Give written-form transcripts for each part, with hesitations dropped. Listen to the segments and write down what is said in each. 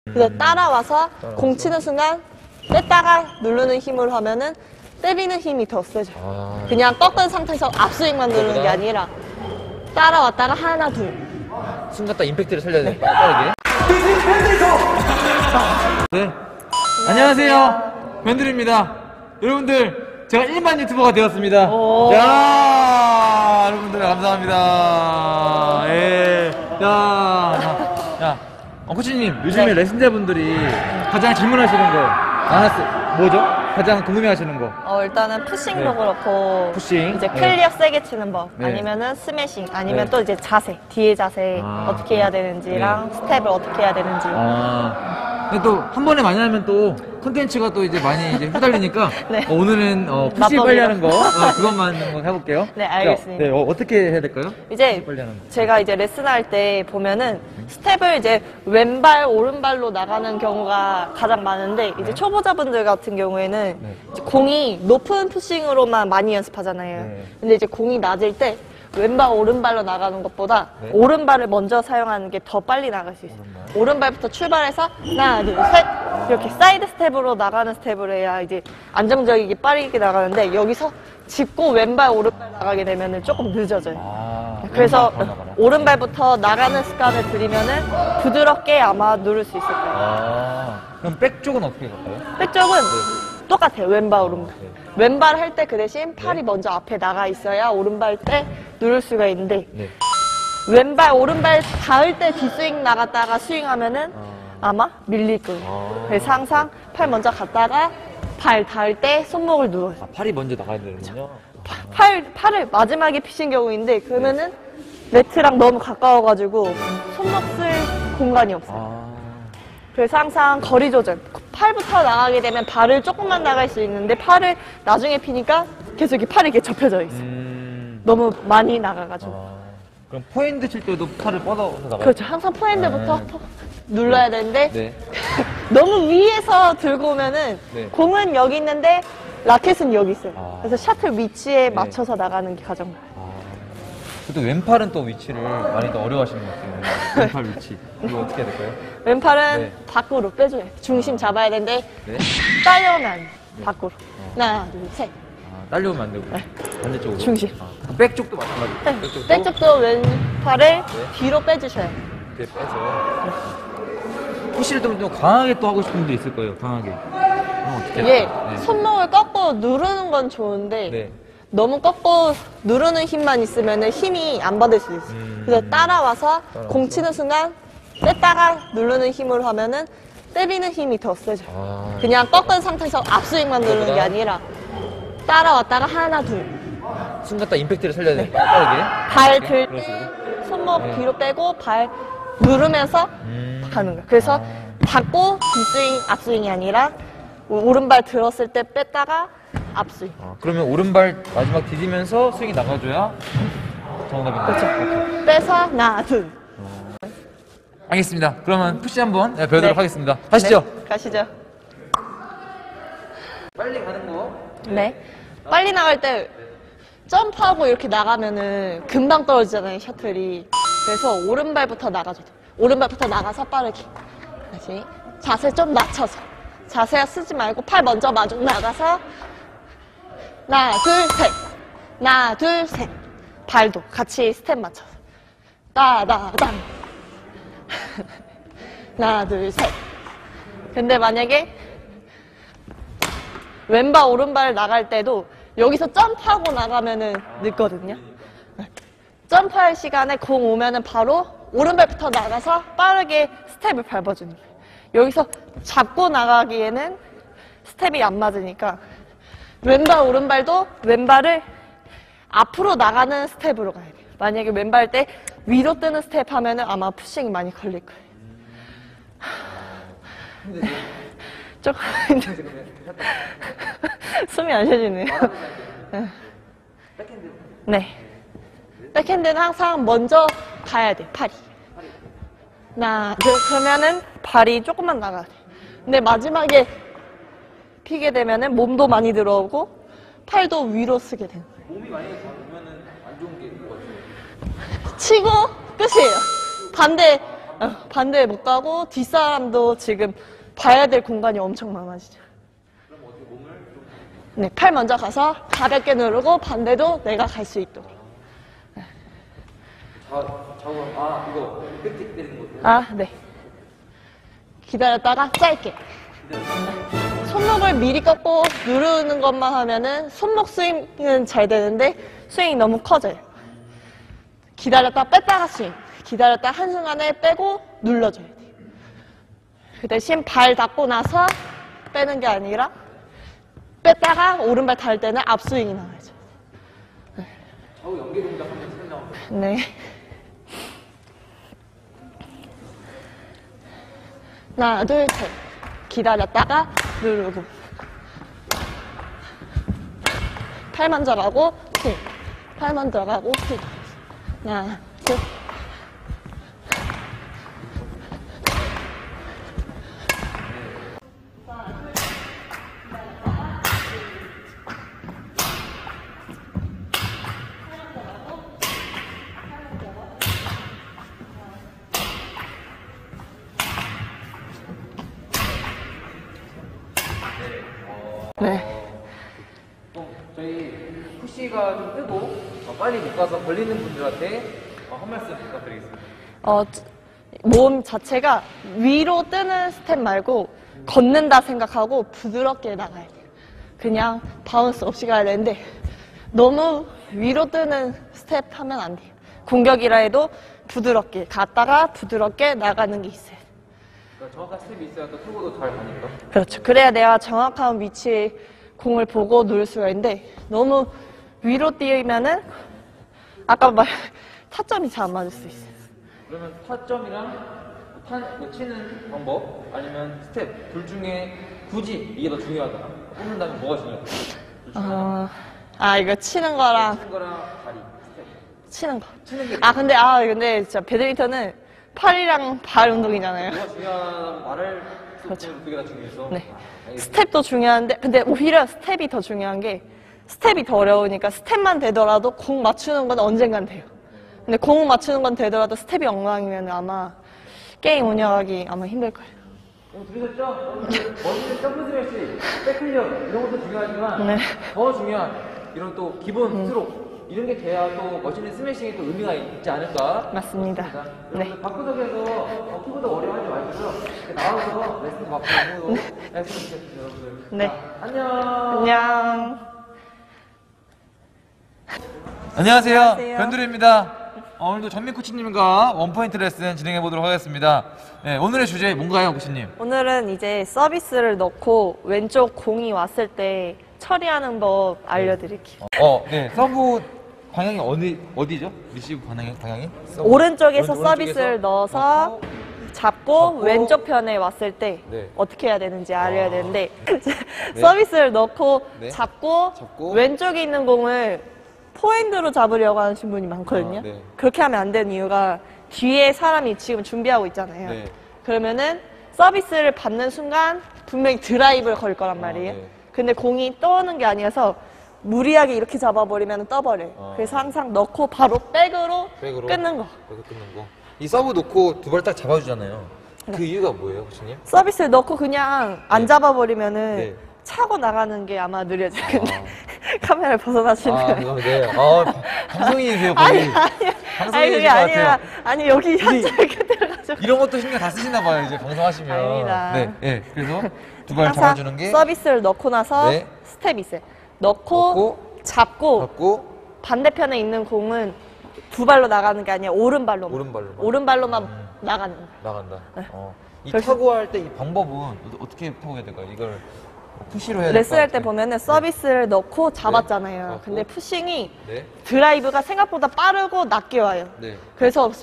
그래서 따라와서 공 치는 순간 뺐다가 누르는 힘으로 하면은 때리는 힘이 더 세죠. 그냥 꺾은 상태에서 앞스윙만 누르는 게 아니라 따라왔다가 하나, 둘. 순간 딱 임팩트를 살려야 돼. 빠르게. 네. 안녕하세요. 변들입니다. 여러분들, 제가 1만 유튜버가 되었습니다. 야, 여러분들 감사합니다. 예. 야, 코치님, 요즘에 레슨자분들이 가장 질문하시는 거 뭐죠? 가장 궁금해하시는 거. 일단은 푸싱도 그렇고, 푸싱. 이제 클리어 세게 치는 법, 네. 아니면은 스매싱, 아니면 네. 또 이제 자세, 뒤에 자세 어떻게 해야 되는지랑 스텝을 어떻게 해야 되는지. 근데 또 한 번에 많이 하면 또 콘텐츠가 또 이제 많이 이제 휘달리니까 네. 오늘은 푸시 맛법이요. 빨리 하는 거 그것만 한번 해볼게요. 네, 알겠습니다. 네, 어떻게 해야 될까요? 이제 빨리 하는 거. 제가 이제 레슨할 때 보면은 스텝을 이제 왼발, 오른발로 나가는 경우가 가장 많은데 이제 초보자분들 같은 경우에는 이제 공이 높은 푸싱으로만 많이 연습하잖아요. 네. 근데 이제 공이 낮을 때 왼발, 오른발로 나가는 것보다 오른발을 먼저 사용하는 게 더 빨리 나갈 수 있어요. 오른발부터 출발해서 하나, 둘, 셋 이렇게 사이드 스텝으로 나가는 스텝을 해야 이제 안정적이게 빠르게 나가는데 여기서 짚고 왼발, 오른발 나가게 되면 조금 늦어져요. 그래서 오른발부터 나가는 습관을 들이면은 부드럽게 아마 누를 수 있을 거예요. 그럼 백 쪽은 어떻게 갈까요? 백쪽은 똑같아요. 왼발, 오른발. 왼발 할 때 그 대신 팔이 먼저 앞에 나가 있어야 오른발 때 누를 수가 있는데 왼발, 오른발 닿을 때 뒷스윙 나갔다가 스윙하면은 아마 밀릴 거예요. 그래서 항상 팔 먼저 갔다가 발 닿을 때 손목을 누워요. 팔이 먼저 나가야 되는군요. 팔을 마지막에 피신 경우인데 그러면은 네트랑 너무 가까워가지고 손목 쓸 공간이 없어요. 그래서 항상 거리 조절. 팔부터 나가게 되면 발을 조금만 나갈 수 있는데 팔을 나중에 피니까 계속 이렇게 팔이 이렇게 접혀져 있어요. 너무 많이 나가가지고. 그럼 포핸드 칠 때도 팔을 뻗어서 나가요? 그렇죠. 항상 포핸드부터 눌러야 되는데 네. 너무 위에서 들고 오면은 공은 여기 있는데 라켓은 여기 있어요. 그래서 셔틀 위치에 맞춰서 나가는 게 가장 또 왼팔은 또 위치를 많이 더 어려워하시는 것 같아요. 왼팔 위치. 이거 어떻게 해야 될까요? 왼팔은 밖으로 빼줘요. 중심 잡아야 되는데 딸려오면 안 돼요. 밖으로. 하나, 둘, 셋. 딸려오면 안 되고 반대쪽으로. 중심. 백 쪽도 마찬가지. 백쪽도 왼팔을 뒤로 빼주셔요. 이렇게 빼서. 푸시를 좀 강하게 또 하고 싶은 분도 있을 거예요. 강하게. 그럼 어떻게 이게 할까요? 손목을 꺾고 누르는 건 좋은데 너무 꺾고 누르는 힘만 있으면 힘이 안 받을 수 있어요. 그래서 따라와서 공 치는 순간 뺐다가 누르는 힘으로 하면은 때리는 힘이 더 세죠. 그냥 꺾은 상태에서 앞스윙만 누르는 게 아니라 따라왔다가 하나, 둘. 순간 딱 임팩트를 살려야 돼. 빠르게. 발 들 때 손목 뒤로 빼고 발 누르면서 가는 거예요. 그래서 받고 뒷스윙, 앞스윙이 아니라 오른발 들었을 때 뺐다가 앞스윙. 그러면 오른발 마지막 디디면서 스윙이 나가줘야 정답인가요? 그렇죠. 빼서 하나, 둘. 알겠습니다. 그러면 푸시 한번 배우도록 하겠습니다. 가시죠. 네, 가시죠. 빨리 가는 거. 네. 빨리 나갈 때 점프하고 이렇게 나가면은 금방 떨어지잖아요, 셔틀이. 그래서 오른발부터 나가줘야 돼요. 오른발부터 나가서 빠르게. 다시. 자세 좀 낮춰서. 자세 쓰지 말고 팔 먼저 마중 나가서 하나, 둘, 셋. 하나, 둘, 셋. 발도 같이 스텝 맞춰서. 따다당. 하나, 둘, 셋. 근데 만약에 왼발, 오른발 나갈 때도 여기서 점프하고 나가면은 늦거든요. 점프할 시간에 공 오면은 바로 오른발부터 나가서 빠르게 스텝을 밟아주는 거예요. 여기서 잡고 나가기에는 스텝이 안 맞으니까 왼발, 오른발도 왼발을 앞으로 나가는 스텝으로 가야 돼요. 만약에 왼발 때 위로 뜨는 스텝 하면은 아마 푸싱이 많이 걸릴 거예요. 조금 숨이 안 쉬어지네요. 네. 백핸드는 항상 먼저 가야 돼, 팔이. 하나, 둘, 그러면은 발이 조금만 나가야 돼. 근데 마지막에 피게 되면은 몸도 많이 들어오고 팔도 위로 쓰게 되는 거예요. 몸이 많이 들어오면은 안 좋은 게 있는 것 같아요. 치고 끝이에요. 반대 반대에 못 가고 뒷사람도 지금 봐야 될 공간이 엄청 많아지죠. 그럼 어떻게 몸을 좀 네, 팔 먼저 가서 가볍게 누르고 반대도 내가 갈 수 있도록. 좌우 이거 끝에 때리는 거죠? 아, 네. 기다렸다가 짧게. 손목을 미리 꺾고 누르는 것만 하면은 손목 스윙은 잘 되는데 스윙이 너무 커져요. 기다렸다 뺐다가 스윙. 기다렸다 한순간에 빼고 눌러줘야 돼요. 그 대신 발 닿고 나서 빼는 게 아니라 뺐다가 오른발 닿을 때는 앞스윙이 나와야죠. 좌우 연계 동작 한번 설명. 네. 하나, 둘, 셋. 기다렸다가 누르고. 팔 먼저 가고, hit팔 먼저 가고, hit 하나, 둘. 네. 저희 푸시가 좀 뜨고 빨리 못 가서 걸리는 분들한테 한 말씀 부탁드리겠습니다. 몸 자체가 위로 뜨는 스텝 말고 걷는다 생각하고 부드럽게 나가야 돼요. 그냥 바운스 없이 가야 되는데 너무 위로 뜨는 스텝 하면 안 돼요. 공격이라 해도 부드럽게 갔다가 부드럽게 나가는 게 있어요. 그러니까 정확한 스텝이 있어야 또 투구도 잘 가니까. 그렇죠. 그래야 내가 정확한 위치에 공을 보고 누를 수가 있는데 너무 위로 뛰면은 아까 말 타점이 잘 안 맞을 수 있어요. 그러면 타점이랑 치는 방법 아니면 스텝 둘 중에 굳이 이게 더 중요하다. 뽑는다면 뭐가 중요하다? 이거 치는 거랑 치는 거랑 다리, 스텝. 치는 거. 치는 게 근데 진짜 배드민턴은 팔이랑 발 운동이잖아요. 뭐가 중요하다고 말을 그렇죠. 그게 다 중요해서. 네. 알겠습니다. 스텝도 중요한데, 근데 오히려 스텝이 더 중요한 게, 스텝이 더 어려우니까 스텝만 되더라도 공 맞추는 건 언젠간 돼요. 근데 공 맞추는 건 되더라도 스텝이 엉망이면 아마 게임 운영하기 아마 힘들 거예요. 들으셨죠? 멋있는 점프 스매시, 백클리어 이런 것도 중요하지만 네. 더 중요한 이런 또 기본 스트로크 이런 게 돼야 또 멋있는 스매싱이 또 의미가 있지 않을까? 맞습니다. 네. 여러분들 방구석에서 키보드 어려워하지 마시고요. 이렇게 나와서 레슨도 받고 레슨 주세요, 여러분들. 네. 자, 안녕. 안녕. 안녕하세요. 안녕하세요. 변두리입니다. 오늘도 전민 코치님과 원포인트 레슨 진행해 보도록 하겠습니다. 네, 오늘의 주제 뭔가요, 코치님? 오늘은 이제 서비스를 넣고 왼쪽 공이 왔을 때 처리하는 법 알려드릴게요. 네, 서브 방향이 어디죠? 리시브 방향이? 오른쪽에서 오른쪽에서 서비스를 넣어서 잡고 왼쪽 편에 왔을 때 네. 어떻게 해야 되는지 알려야 되는데 서비스를 넣고 네. 잡고 잡고 왼쪽에 있는 공을 포핸드로 잡으려고 하시는 분이 많거든요. 네. 그렇게 하면 안 되는 이유가 뒤에 사람이 지금 준비하고 있잖아요. 네. 그러면은 서비스를 받는 순간 분명히 드라이브를 걸 거란 말이에요. 네. 근데 공이 떠오는 게 아니어서 무리하게 이렇게 잡아버리면 떠버려요. 그래서 항상 넣고 바로 백으로 끊는 거. 여기 끊는 거. 이 서브 놓고 두 발 딱 잡아주잖아요. 그 이유가 뭐예요, 코치님? 서비스를 넣고 그냥 안 잡아버리면은 네. 차고 나가는 게 아마 느려져요. 근데 카메라를 벗어나시면. 그럼 네. 방송인이세요, 거의. 아니 방송인이신 그게 것 아니라 같아요. 아니 여기 현재 이렇게 들어가지고. 이런 것도 신경 다 쓰시나 봐요, 이제 방송하시면. 아닙니다. 네, 네. 그래서 두 발 항상 잡아주는 게 서비스를 넣고 나서 네. 스텝이 있어요. 넣고 잡고 잡고 반대편에 있는 공은 두 발로 나가는 게 아니라 오른발로만. 오른발로만. 나가는 거예요. 나간다. 이 그래서- 타구할 때 이 방법은 어떻게 타구해야 될까요? 이걸 푸시로 해야 될까요? 레슨할 때 보면은 서비스를 넣고 잡았잖아요. 잡았고. 근데 푸싱이 네. 드라이브가 생각보다 빠르고 낮게 와요. 네. 그래서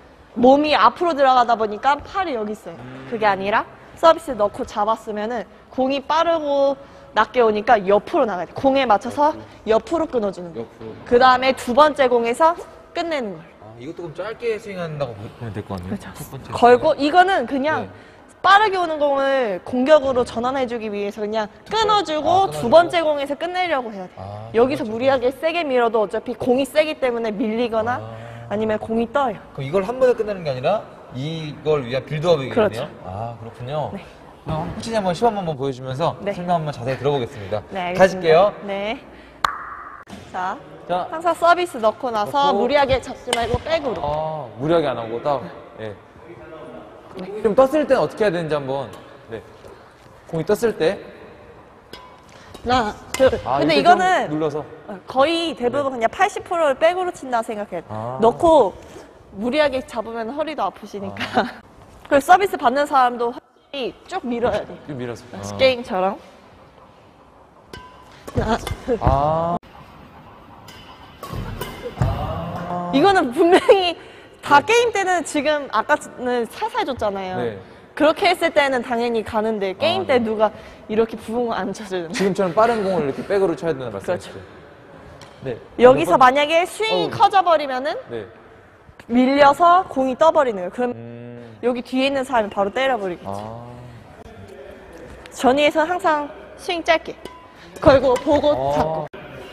몸이 앞으로 들어가다 보니까 팔이 여기 있어요. 그게 아니라 서비스 넣고 잡았으면은 공이 빠르고 낮게 오니까 옆으로 나가야 돼. 공에 맞춰서 옆으로 끊어주는 거. 옆으로. 그 다음에 두 번째 공에서 끝내는 거예요. 이것도 그럼 짧게 스윙한다고 보면 될 것 같네요. 그렇죠. 첫 번째. 걸고 이거는 그냥 네. 빠르게 오는 공을 공격으로 전환해주기 위해서 그냥 끊어주고 끊어주고. 두 번째 공에서 끝내려고 해야 돼요. 여기서 무리하게 세게 밀어도 어차피 공이 세기 때문에 밀리거나 아니면 공이 떠요. 그럼 이걸 한 번에 끝내는 게 아니라 이걸 위한 빌드업이겠네요. 그렇죠. 아, 그렇군요. 네. 그럼 코치님 한번 시범 한번 보여주면서 네. 설명 한번 자세히 들어보겠습니다. 네, 알겠습니다. 가실게요. 네. 자, 자, 항상 서비스 넣고 나서 넣고. 무리하게 잡지 말고 백으로. 아, 무리하게 안 하고 딱. 예. 좀 떴을 때는 어떻게 해야 되는지 한번. 네. 공이 떴을 때. 하나, 둘. 아, 근데 이렇게 좀 이거는 눌러서. 거의 대부분 그냥 80%를 백으로 친다 생각해요. 아. 넣고 무리하게 잡으면 허리도 아프시니까. 그리고 서비스 받는 사람도 확실히 쭉 밀어야 돼. 좀 밀어서. 게임처럼. 하나, 둘. 아. 이거는 분명히 다 게임 때는 지금 아까는 살살 줬잖아요. 네. 그렇게 했을 때는 당연히 가는데 게임 아, 때 네. 누가 이렇게 부응 안 쳐주는. 지금처럼 빠른 공을 이렇게 백으로 쳐야 된다는 말씀이시죠? 그렇죠. 네. 여기서 몇 번- 만약에 스윙이 어우. 커져버리면은 네. 밀려서 공이 떠버리는 거예요. 그럼 음. 여기 뒤에 있는 사람이 바로 때려버리겠지. 아. 전위에서는 항상 스윙 짧게 걸고 보고 잡고.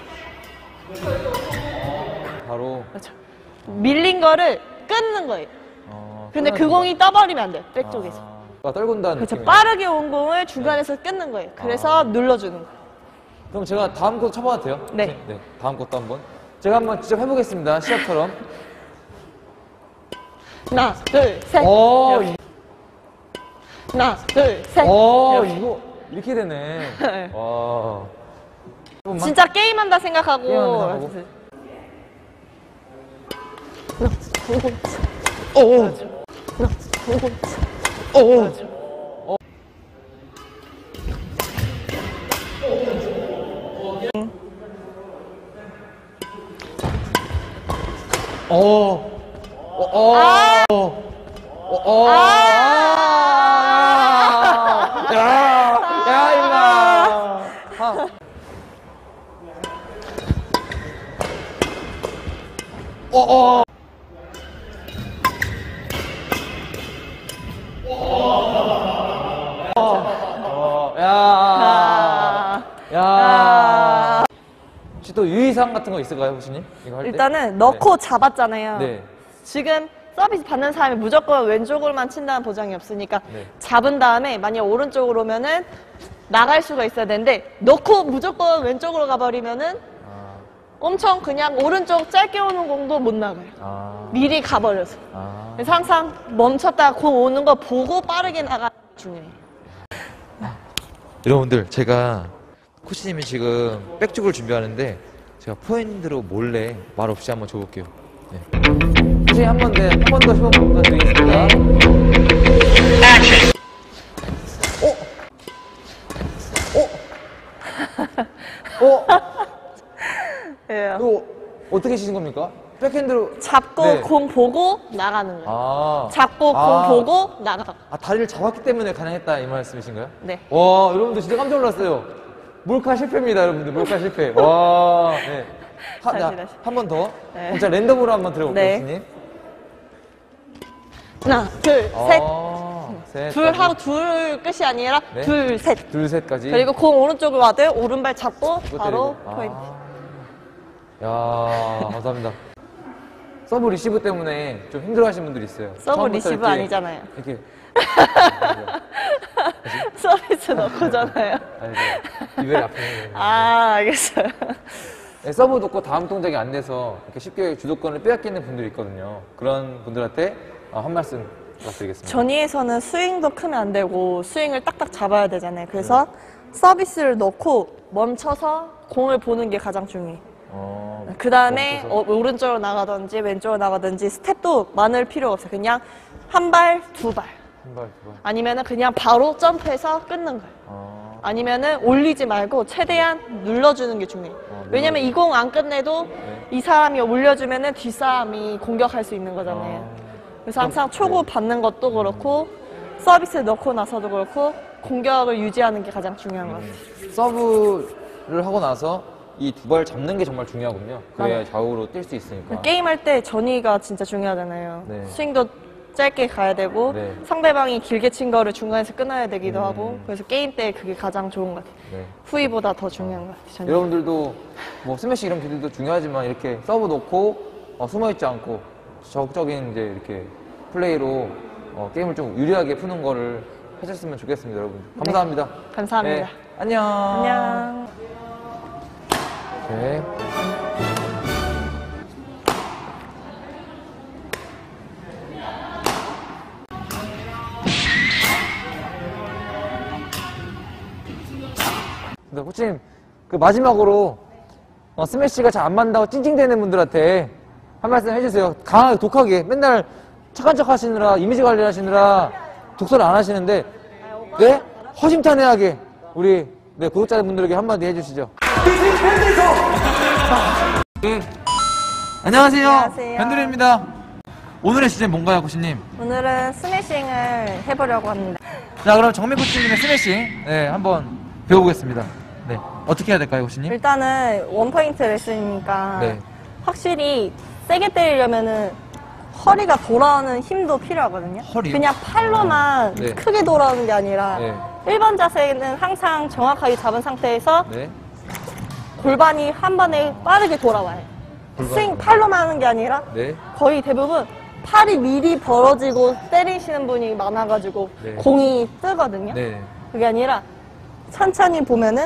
바로. 그렇죠. 밀린 거를 끊는 거예요. 근데 그 끊어지는 공이 떠버리면 안 돼요. 백 쪽에서. 떨군다는 그렇죠. 느낌이에요. 빠르게 온 공을 중간에서 끊는 거예요. 그래서 눌러주는 거예요. 그럼 제가 다음 것도 쳐봐도 돼요? 네. 네. 다음 것도 한번. 제가 한번 직접 해보겠습니다. 시합처럼. 하나, 둘, 셋. 어, 이렇게. 하나, 둘, 셋. 이렇게. 이거 이렇게 되네. 네. 와. 조금만. 진짜 게임한다 생각하고. 게임한다 생각하고. 야, 임마. 아. 야. 혹시 또 유의사항 같은 거 있을까요, 호시님? 이거 할 때? 일단은 넣고 잡았잖아요. 네. 지금 서비스 받는 사람이 무조건 왼쪽으로만 친다는 보장이 없으니까 네. 잡은 다음에 만약 오른쪽으로 오면은 나갈 수가 있어야 되는데 넣고 무조건 왼쪽으로 가버리면은 아. 엄청 그냥 오른쪽 짧게 오는 공도 못 나가요. 아. 미리 가버려서. 아. 그래서 항상 멈췄다가 공 오는 거 보고 빠르게 나가는 게 중요해요. 여러분들, 제가 코치님이 지금 백쪽을 준비하는데 제가 포핸드로 몰래 말 없이 한번 줘볼게요. 네. 코치님 한 번 더 시범 부탁드리겠습니다. 예. 이거 어떻게 치신 겁니까? 백핸드로. 잡고 네. 공 보고 나가는 거예요. 아. 잡고 아. 공 보고 나가. 아, 다리를 잡았기 때문에 가능했다 이 말씀이신가요? 네. 와, 여러분들 진짜 깜짝 놀랐어요. 몰카 실패입니다, 여러분들. 몰카 실패. 와, 네. 다시. 한 번 더. 네. 그럼 제가 랜덤으로 한번 들어볼게요, 네. 교수님. 하나, 둘, 셋. 셋. 둘 하고 둘 끝이 아니라 네. 둘, 셋. 둘, 셋까지. 그리고 공 오른쪽으로 와도 오른발 잡고 또 바로 때리고. 포인트. 야, 감사합니다. 서브 리시브 때문에 좀 힘들어하시는 분들이 있어요. 서브 처음부터 리시브 이렇게, 아니잖아요. 이렇게. 서비스 넣고잖아요. 아니, 이벨이 아프네요. 아, 알겠어요. 네, 서브 놓고 다음 동작이 안 돼서 이렇게 쉽게 주도권을 빼앗기는 분들이 있거든요. 그런 분들한테 한 말씀 부탁드리겠습니다. 전위에서는 스윙도 크면 안 되고 스윙을 딱딱 잡아야 되잖아요. 그래서 서비스를 넣고 멈춰서 공을 보는 게 가장 중요해요. 그 다음에 멈춰서. 오른쪽으로 나가든지 왼쪽으로 나가든지 스텝도 많을 필요가 없어요. 그냥 한 발, 두 발. 한 발, 두 발. 아니면은 그냥 바로 점프해서 끊는 거예요. 아니면은 올리지 말고 최대한 눌러주는 게 중요해요. 왜냐면 이 공 안 끝내도 네. 이 사람이 올려주면은 뒷사람이 공격할 수 있는 거잖아요. 그래서 항상 초구 받는 것도 그렇고 서비스 넣고 나서도 그렇고 공격을 유지하는 게 가장 중요한 것 같아요. 서브를 하고 나서 이 두 발 잡는 게 정말 중요하군요. 그래야 맞아요. 좌우로 뛸 수 있으니까. 게임할 때 전위가 진짜 중요하잖아요. 네. 스윙도 짧게 가야 되고 네. 상대방이 길게 친 거를 중간에서 끊어야 되기도 하고 그래서 게임 때 그게 가장 좋은 것 같아요. 네. 후위보다 더 중요한 것 같아요. 전위. 여러분들도 뭐 스매시 이런 기술도 중요하지만 이렇게 서브 놓고 숨어있지 않고 적극적인 이제 이렇게 플레이로 게임을 좀 유리하게 푸는 거를 하셨으면 좋겠습니다, 여러분. 감사합니다. 감사합니다. 네, 안녕. 안녕. 네. 근데 코치님, 그 마지막으로 스매시가 잘 안 맞는다고 찡찡대는 분들한테 한 말씀 해주세요. 강하게, 독하게. 맨날 착한 척 하시느라, 이미지 관리 하시느라 독서를 안 하시는데, 네? 허심탄회하게 우리 구독자분들에게 한마디 해주시죠. 네. 안녕하세요. 안녕하세요. 변두리입니다. 오늘의 주제는 뭔가요, 코치님? 오늘은 스매싱을 해보려고 합니다. 자, 그럼 정민 코치님의 스매싱, 네, 한번 배워보겠습니다. 네. 어떻게 해야 될까요, 코치님? 일단은 원포인트 레슨이니까 네. 확실히 세게 때리려면은 허리가 돌아오는 힘도 필요하거든요. 허리요? 그냥 팔로만 네. 크게 돌아오는 게 아니라 네. 1번 자세는 항상 정확하게 잡은 상태에서 네. 골반이 한 번에 빠르게 돌아와요. 골반이 스윙 팔로만 하는 게 아니라 네. 거의 대부분 팔이 미리 벌어지고 때리시는 분이 많아가지고 네. 공이 뜨거든요. 네. 그게 아니라 천천히 보면은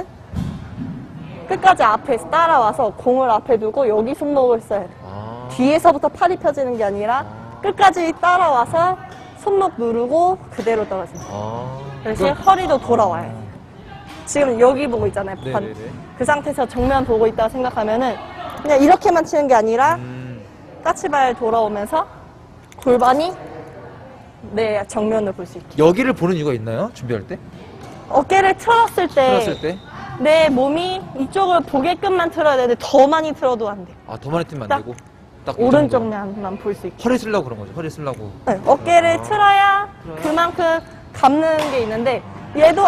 끝까지 앞에서 따라와서 공을 앞에 두고 여기 손목을 써야 돼요. 아. 뒤에서부터 팔이 펴지는 게 아니라 끝까지 따라와서 손목 누르고 그대로 떨어져요. 아. 그래서 허리도 돌아와요. 지금 여기 보고 있잖아요. 네네네. 그 상태에서 정면 보고 있다고 생각하면은 그냥 이렇게만 치는 게 아니라 까치발 돌아오면서 골반이 내 정면을 볼 수 있게. 여기를 보는 이유가 있나요? 준비할 때? 어깨를 틀었을 때 틀었을 때? 내 몸이 이쪽을 보게끔만 틀어야 되는데 더 많이 틀어도 안 돼. 아, 더 많이 뜨면 안 딱 되고? 딱이 오른쪽면만 볼 수 있게. 정도. 허리 쓰려고 그런 거죠. 허리 쓰려고. 네, 어깨를 틀어야 그만큼 감는 게 있는데 얘도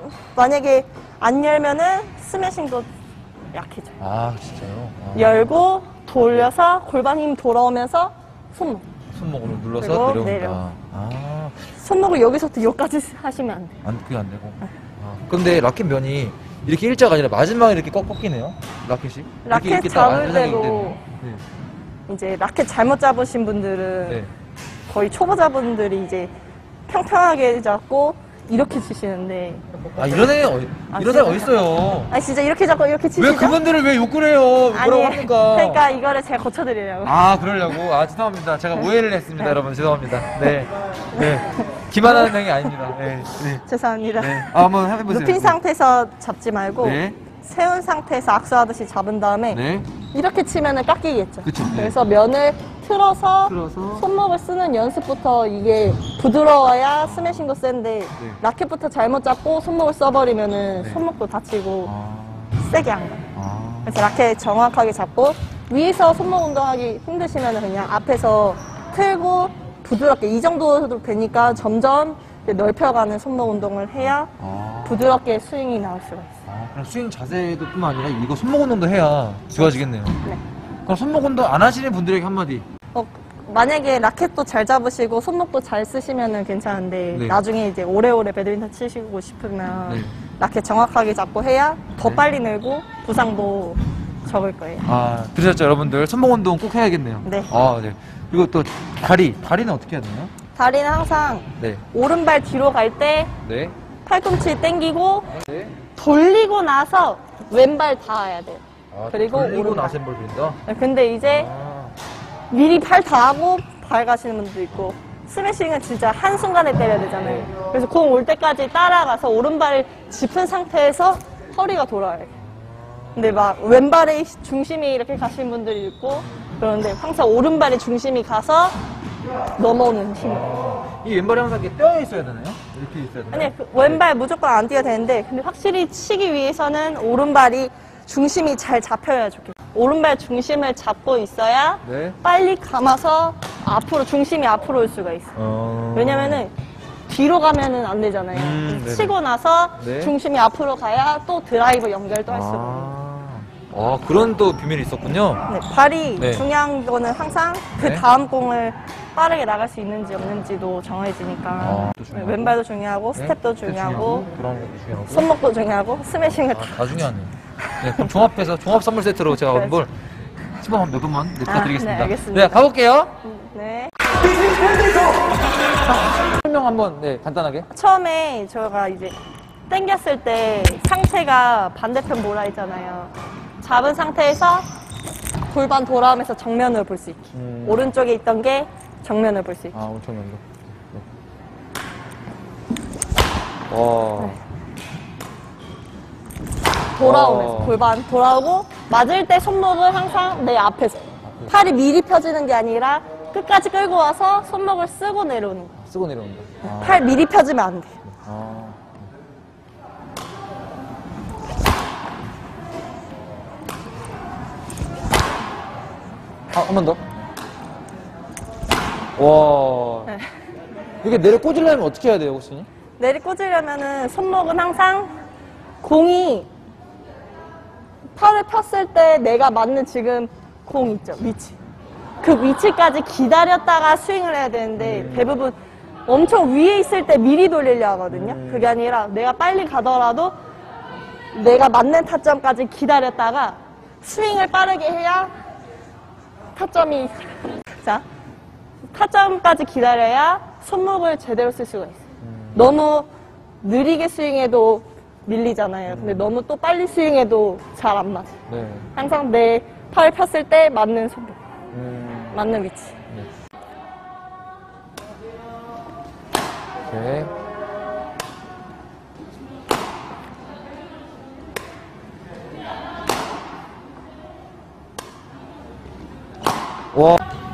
만약에 안 열면은 스매싱도 약해져요. 아, 진짜요? 아. 열고 돌려서 골반 힘 돌아오면서 손목. 손목으로 눌러서 그리고 내려온다. 내려. 아, 손목을 여기서부터 여기까지 하시면 안 돼요. 그게 안 되고. 아. 근데 라켓 면이 이렇게 일자가 아니라 마지막에 이렇게 꺾이네요. 라켓이. 라켓 딱 잡을 안전하게 때도 되네. 네. 이제 라켓 잘못 잡으신 분들은 네. 거의 초보자분들이 이제 평평하게 잡고 이렇게 치시는데 아, 이런 애, 이런 애 어딨어요? 아니 진짜 이렇게 잡고 이렇게 치시죠? 왜 그분들을 왜 욕을 해요? 뭐라고 합니까? 그러니까 이거를 제가 고쳐드리려고. 아, 그러려고? 아, 죄송합니다. 제가 오해를 했습니다, 여러분. 죄송합니다. 네. 네. 기만하는 행위 아닙니다. 네. 네. 죄송합니다. 네. 아, 한번 해보세요. 눕힌 상태에서 잡지 말고 네. 세운 상태에서 악수하듯이 잡은 다음에 네. 이렇게 치면은 깎이겠죠. 그쵸, 네. 그래서 면을 틀어서 손목을 쓰는 연습부터 이게 부드러워야 스매싱도 센데 라켓부터 잘못 잡고 손목을 써버리면은 네. 손목도 다치고 아. 세게 안 가요. 아. 그래서 라켓 정확하게 잡고 위에서 손목 운동하기 힘드시면 그냥 앞에서 틀고 부드럽게 이 정도도 되니까 점점 넓혀가는 손목 운동을 해야 아. 부드럽게 스윙이 나올 수가 있어요. 아, 그럼 스윙 자세도 뿐만 아니라 이거 손목 운동도 해야 좋아지겠네요. 네. 그럼 손목 운동 안 하시는 분들에게 한마디. 만약에 라켓도 잘 잡으시고 손목도 잘 쓰시면은 괜찮은데 네. 나중에 이제 오래오래 배드민턴 치시고 싶으면 네. 라켓 정확하게 잡고 해야 더 네. 빨리 늘고 부상도 적을 거예요. 아, 들으셨죠, 여러분들? 손목 운동 꼭 해야겠네요. 네. 아, 네. 그리고 또 다리는 어떻게 해야 되나요? 다리는 항상 네. 오른발 뒤로 갈 때 네. 팔꿈치 당기고 네. 돌리고 나서 왼발 닿아야 돼요. 아, 그리고 돌리고 오른발. 나서 볼 돌린다? 근데 이제 아. 미리 팔 닿고 발 가시는 분도 있고 스매싱은 진짜 한순간에 때려야 되잖아요. 그래서 공 올 때까지 따라가서 오른발을 짚은 상태에서 허리가 돌아요. 근데 막 왼발의 중심이 이렇게 가시는 분들이 있고 그런데 항상 오른발의 중심이 가서 넘어오는 힘. 이 왼발이 항상 이렇게 떼어 있어야 되나요? 이렇게 있어야 되나요? 아니, 왼발 무조건 안 뛰어야 되는데 근데 확실히 치기 위해서는 오른발이 중심이 잘 잡혀야 좋겠어요. 오른발 중심을 잡고 있어야 네. 빨리 감아서 앞으로 중심이 앞으로 올 수가 있어요. 왜냐면은 뒤로 가면은 안 되잖아요. 네네. 치고 나서 네. 중심이 앞으로 가야 또 드라이브 연결도 할 수가 있어요. 아, 그런 또 비밀이 있었군요. 네, 발이 네. 중요한 거는 항상 그 네. 다음 공을 빠르게 나갈 수 있는지 없는지도 정해지니까 또 중요하고. 왼발도 중요하고 네. 스텝도 중요하고 그런 것도 중요하고. 손목도 중요하고 스매싱을 다 다 중요하네요. 네, 그럼 종합 선물 세트로 제가 오늘 10원 몇 분만 부탁드리겠습니다. 네, 알겠습니다. 네, 가볼게요. 네. 설명 한번, 네, 간단하게. 처음에 저가 이제 당겼을 때 상체가 반대편 몰아 있잖아요. 잡은 상태에서 골반 돌아오면서 정면을 볼 수 있게. 오른쪽에 있던 게 정면을 볼 수 있게. 아, 엄청 난다. 네. 와. 돌아오면서 어. 골반 돌아오고 맞을 때 손목을 항상 내 앞에서. 팔이 미리 펴지는 게 아니라 끝까지 끌고 와서 손목을 쓰고 내려오는 거. 쓰고 내려온다. 아. 팔 미리 펴지면 안 돼. 아. 한 번 더. 와. 네. 이게 내려 꽂으려면 어떻게 해야 돼요, 혹시? 내리 꽂으려면은 손목은 항상 공이 팔을 폈을 때 내가 맞는 지금 공 있죠, 위치. 그 위치까지 기다렸다가 스윙을 해야 되는데 대부분 엄청 위에 있을 때 미리 돌리려 하거든요. 그게 아니라 내가 빨리 가더라도 내가 맞는 타점까지 기다렸다가 스윙을 빠르게 해야 타점이, 자, 타점까지 기다려야 손목을 제대로 쓸 수가 있어요. 너무 느리게 스윙해도 밀리잖아요. 근데 너무 또 빨리 스윙해도 잘 안 맞아요. 네. 항상 내 팔 폈을 때 맞는 손목, 맞는 위치. 오케이. 와.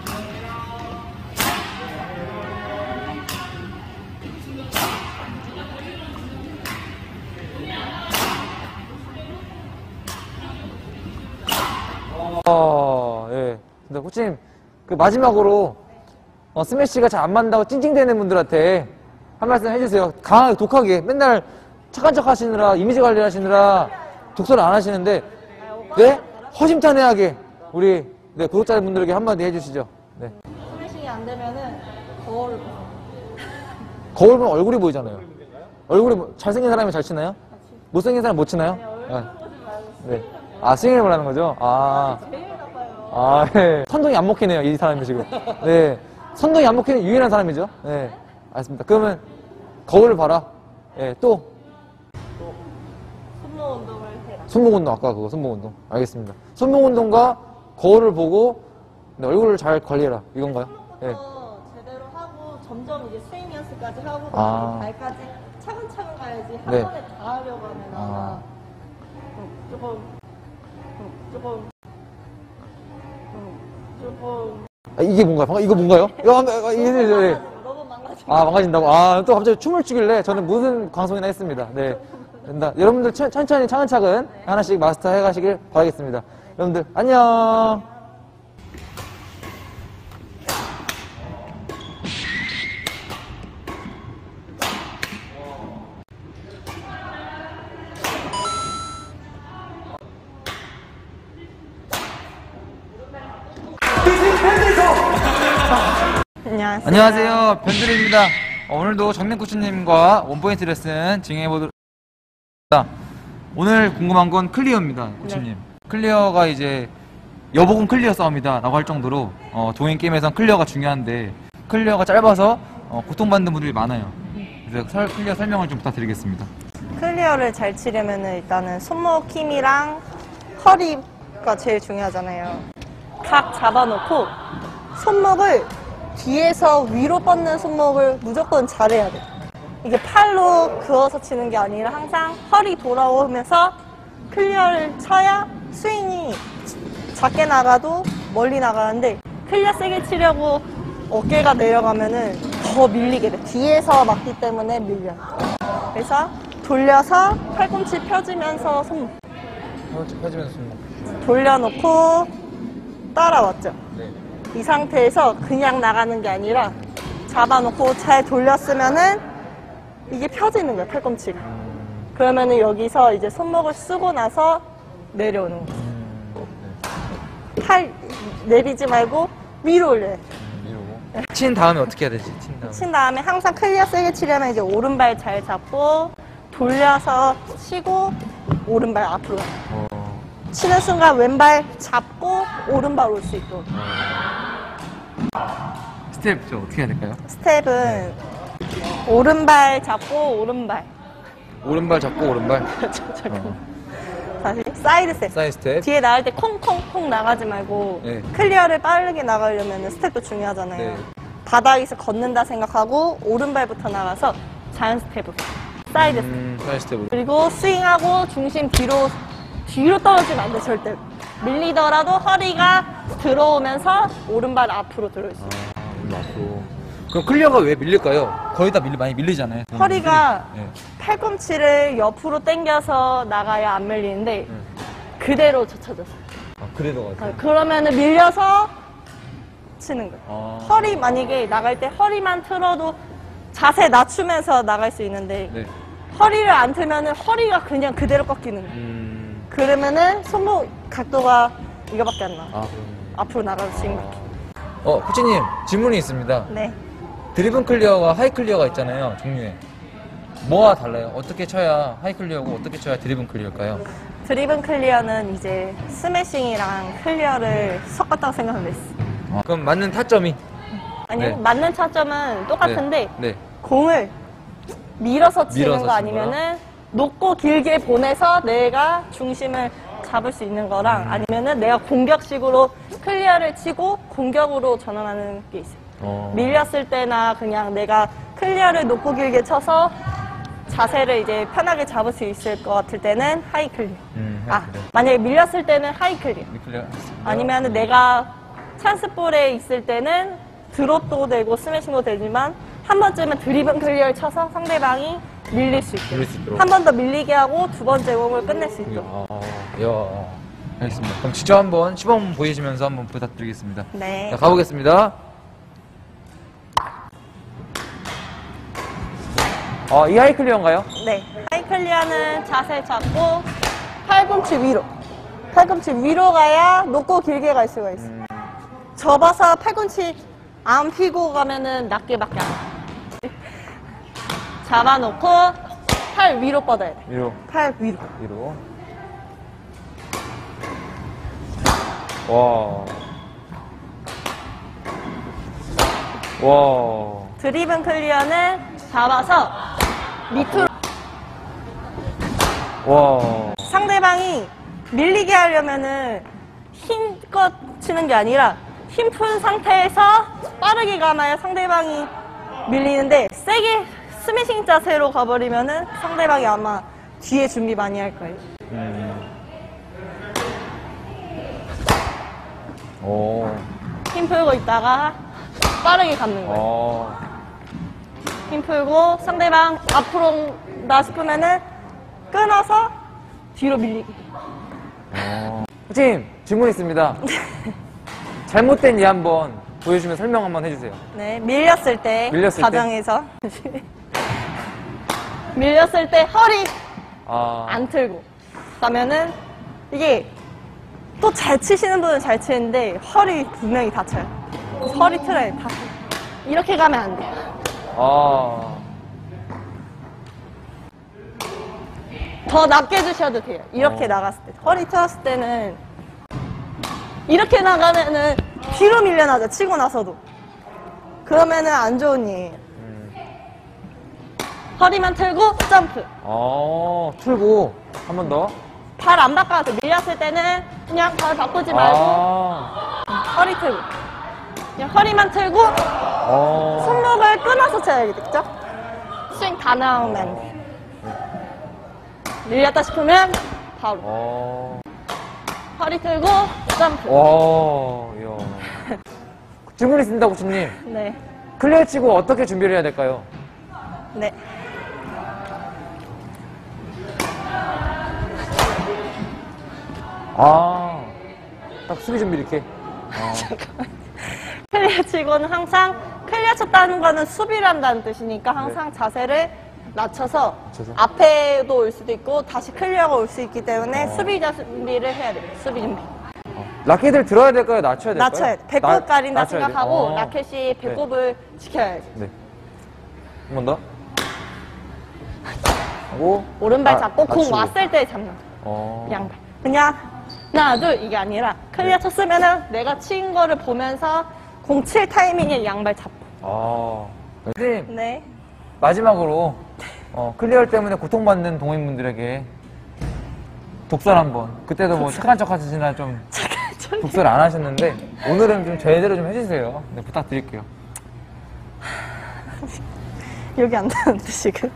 예. 근데 코치님, 그 마지막으로 스매시가 잘 안 맞는다고 찡찡대는 분들한테 한 말씀 해주세요. 강하게, 독하게. 맨날 착한 척 하시느라, 이미지 관리 하시느라 독서를 안 하시는데, 네? 허심탄회하게 우리 네, 구독자분들에게 한마디 해주시죠. 네. 스매싱이 안 되면은 거울을 봐. 거울 보면 얼굴이 보이잖아요. 얼굴이 잘생긴 사람이 잘 치나요? 못생긴 사람 못 치나요? 네. 아, 스윙을 말하는 거죠? 아. 아, 네. 선동이 안 먹히네요, 이 사람이 지금. 네. 선동이 안 먹히는 유일한 사람이죠. 네. 알겠습니다. 그러면 거울을 봐라. 예, 또. 손목 운동을 해라. 손목 운동, 아까 그거, 손목 운동. 알겠습니다. 손목 운동과 거울을 보고 네, 얼굴을 잘 관리해라. 이건가요? 예. 제대로 하고 점점 이제 스윙 연습까지 하고 아. 발까지 차근차근 가야지 한 네. 번에 다 하려고 하면 아. 조금 아, 이게 뭔가요? 방금 이거 뭔가요? 이거 이게 너무 망가져. 아, 망가진다고? 아, 또 갑자기 춤을 추길래 저는 무슨 방송이나 했습니다. 네. 된다. 여러분들 천천히 차근차근 하나씩 마스터 해가시길 바라겠습니다. 여러분들, 안녕! 안녕하세요. 안녕하세요. 변두리입니다. 오늘도 정민 코치님과 원포인트 레슨 진행해보도록 하겠습니다. 오늘 궁금한 건 클리어입니다, 코치님. 클리어가 이제 여복은 클리어 싸움이다 라고 할 정도로 동행 게임에선 클리어가 중요한데 클리어가 짧아서 고통받는 분들이 많아요. 그래서 클리어 설명을 좀 부탁드리겠습니다. 클리어를 잘 치려면 일단은 손목 힘이랑 허리가 제일 중요하잖아요. 각 잡아놓고 손목을 뒤에서 위로 뻗는 손목을 무조건 잘해야 돼. 이게 팔로 그어서 치는 게 아니라 항상 허리 돌아오면서 클리어를 쳐야 스윙이 작게 나가도 멀리 나가는데 클리어 세게 치려고 어깨가 내려가면은 더 밀리게 돼. 뒤에서 맞기 때문에 밀려요. 그래서 돌려서 팔꿈치 펴지면서 손목 펴지면서 손목. 돌려놓고 따라왔죠. 네. 이 상태에서 그냥 나가는 게 아니라 잡아놓고 잘 돌렸으면은 이게 펴지는 거예요, 팔꿈치가. 그러면은 여기서 이제 손목을 쓰고 나서 내려오는 거예요. 팔 내리지 말고 위로 올려요. 이러고. 친 다음에 어떻게 해야 되지? 친 다음에. 친 다음에 항상 클리어 세게 치려면 이제 오른발 잘 잡고 돌려서 치고 오른발 앞으로 가요. 치는 순간 왼발 잡고 오른발 올 수 있도록. 스텝 저 어떻게 해야 될까요? 스텝은 오른발 잡고 오른발. 오른발 잡고 오른발. 잠깐만. 다시 사이드 스텝. 사이드 스텝. 뒤에 나갈 때 콩콩콩 나가지 말고 네. 클리어를 빠르게 나가려면 스텝도 중요하잖아요. 네. 바닥에서 걷는다 생각하고 오른발부터 나가서 자연 스텝으로. 사이드 스텝. 사이드 스텝으로. 그리고 스윙하고 중심 뒤로 떨어지면 안 돼, 절대. 밀리더라도 허리가 들어오면서 오른발 앞으로 들어있어요. 앞으로. 그럼 클리어가 왜 밀릴까요? 거의 다 많이 밀리잖아요. 허리가 네. 팔꿈치를 옆으로 당겨서 나가야 안 밀리는데 그대로 젖혀졌어요. 그래도 같아요. 그러면은 밀려서 치는 거예요. 아. 허리 만약에 나갈 때 허리만 틀어도 자세 낮추면서 나갈 수 있는데 네. 허리를 안 틀면은 허리가 그냥 그대로 꺾이는 거예요. 그러면은 손목 각도가 이거밖에 안 나와. 그럼. 앞으로 나가서 스윙 바퀴. 코치님, 질문이 있습니다. 네. 드리븐 클리어와 하이 클리어가 있잖아요, 종류에. 뭐가 달라요? 어떻게 쳐야 하이 클리어고 어떻게 쳐야 드리븐 클리어일까요? 드리븐 클리어는 이제 스매싱이랑 클리어를 섞었다고 생각하면 됐어. 그럼 맞는 타점이? 아니요, 네. 맞는 차점은 똑같은데 네. 공을 밀어서 치는 밀어서 거 치는 아니면은 높고 길게 보내서 내가 중심을 잡을 수 있는 거랑 아니면은 내가 공격식으로 클리어를 치고 공격으로 전환하는 게 있어요. 밀렸을 때나 그냥 내가 클리어를 높고 길게 쳐서 자세를 이제 편하게 잡을 수 있을 것 같을 때는 하이 클리어. 하이 클리어. 만약에 밀렸을 때는 하이 클리어. 아니면은 내가 찬스볼에 있을 때는 드롭도 되고 스매싱도 되지만 한 번쯤은 드리븐 클리어를 쳐서 상대방이 밀릴 수 있도록. 한 번 더 밀리게 하고 두 번째 공을 끝낼 수 있도록. 알겠습니다. 그럼 직접 한번 시범 보여주면서 한번 부탁드리겠습니다. 네. 자, 가보겠습니다. 이 하이 클리어인가요? 네. 하이 클리어는 자세 잡고 팔꿈치 위로. 팔꿈치 위로 가야 높고 길게 갈 수가 있어. 접어서 팔꿈치 안 피고 가면은 낮게밖에 안 가. 잡아놓고 팔 위로 뻗어야 돼. 위로. 팔 위로. 위로. 와. 와. 드리븐 클리어는 잡아서 밑으로. 와. 상대방이 밀리게 하려면은 힘껏 치는 게 아니라 힘 푼 상태에서 빠르게 가나야 상대방이 밀리는데 세게 스매싱 자세로 가버리면은 상대방이 아마 뒤에 준비 많이 할 거예요. 오. 힘 풀고 있다가 빠르게 감는 거예요. 힘 풀고 상대방 앞으로 나 싶으면은 끊어서 뒤로 밀리기. 코치님, 질문 있습니다. 잘못된 예 한번 보여주면 설명 한번 해주세요. 네, 밀렸을 때 밀렸을 때? 가정에서 밀렸을 때 허리 안 틀고 그러면은 이게 또 잘 치시는 분은 잘 치는데 허리 분명히 다쳐요. 허리 틀어야 다. 이렇게 가면 안 돼요. 더 낮게 주셔도 돼요. 이렇게 나갔을 때. 허리 틀었을 때는 이렇게 나가면은 뒤로 밀려나죠. 치고 나서도. 그러면은 안 좋은 예예요. 허리만 틀고 점프. 틀고 한 번 더. 발 안 바꿔서 밀렸을 때는 그냥 발 바꾸지 말고 허리 틀고. 그냥 허리만 틀고 손목을 끊어서 쳐야겠죠? 스윙 다 나오면 안 돼요. 밀렸다 싶으면 바로. 허리 틀고 점프. 이야. 질문 있습니다, 코치님. 네. 클리어 치고 어떻게 준비를 해야 될까요? 네. 딱 수비 준비 이렇게. 클리어 치고는 항상 클리어 쳤다는 거는 수비를 한다는 뜻이니까 항상 자세를 낮춰서 앞에도 올 수도 있고 다시 클리어가 올 수 있기 때문에 수비 준비를 해야 돼요. 수비 준비. 라켓을 들어야 될까요? 낮춰야 될까요? 낮춰야 돼. 배꼽 가린다 낮춰야 돼. 생각하고 라켓이 배꼽을 지켜야지. 네. 한 번 더. 하고 오른발 잡고 공 낮추고. 왔을 때 잡는 거. 양발. 그냥 하나 둘 이게 아니라 클리어 쳤으면은 내가 친 거를 보면서 공 칠 타이밍에 양발 잡고. 선생님, 네. 마지막으로 클리어 때문에 고통받는 동호인분들에게 독설 한번. 그때도 뭐 착한 척 하시나 좀 독설 안 하셨는데 오늘은 좀 제대로 좀 해주세요. 네, 부탁드릴게요. 여기 안 나는데 지금.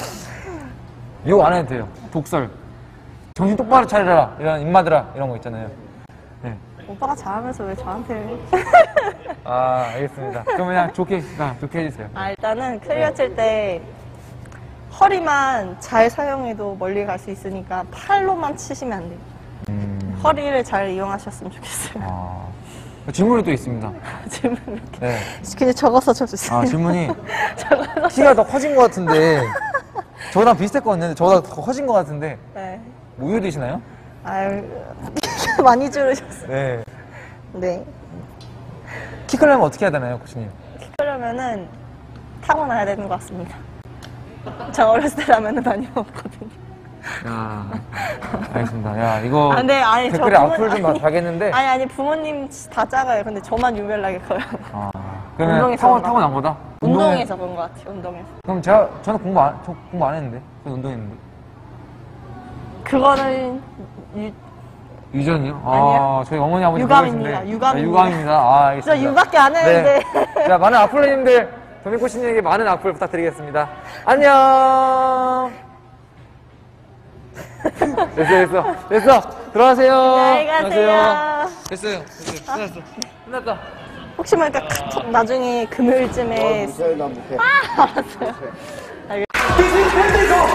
욕 안 해도 돼요. 독설. 정신 똑바로 차리라. 이런 입마들아 이런 거 있잖아요. 네. 오빠가 잘하면서 왜 저한테. 아 알겠습니다. 그럼 그냥 좋게 해주세요. 일단은 클리어 칠 때 허리만 잘 사용해도 멀리 갈 수 있으니까 팔로만 치시면 안 돼요. 허리를 잘 이용하셨으면 좋겠어요. 질문이 또 있습니다. 질문 이렇게. 네. 그냥 적어서 쳐주세요. 질문이 키가 더 커진 것 같은데 저랑 비슷했거든요. 저보다 더 커진 것 같은데 네. 뭐 우유 드시나요? 아유, 많이 줄으셨어요. 네. 네. 키 크려면 어떻게 해야 되나요, 코치님? 그러면은 타고나야 되는 것 같습니다. 저 어렸을 때 라면은 많이 먹었거든요. 야, 알겠습니다. 야, 이거 근데 아니, 댓글에 저 악플 좀 달겠는데. 아니 부모님 다 작아요. 근데 저만 유별나게 커요. 그러면 운동에서 그런가 타고난 거다? 운동에서 그런 것 같아요. 운동에서. 그럼 저는 공부 안 했는데. 저는 운동했는데. 그거는 유전이요? 아니요. 저희 어머니 아버지 유감입니다. 그러신데. 유감입니다. 유감입니다. 알겠습니다. 저 유밖에 안 했는데. 네. 자, 많은 악플러님들, 도민코치님에게 많은 악플 부탁드리겠습니다. 안녕! 됐어. 들어가세요. 안녕히 가세요. 됐어요. 끝났어. 혹시 모르니까 카톡 나중에 금요일쯤에. 무서워, 나 무서워. 알았어요.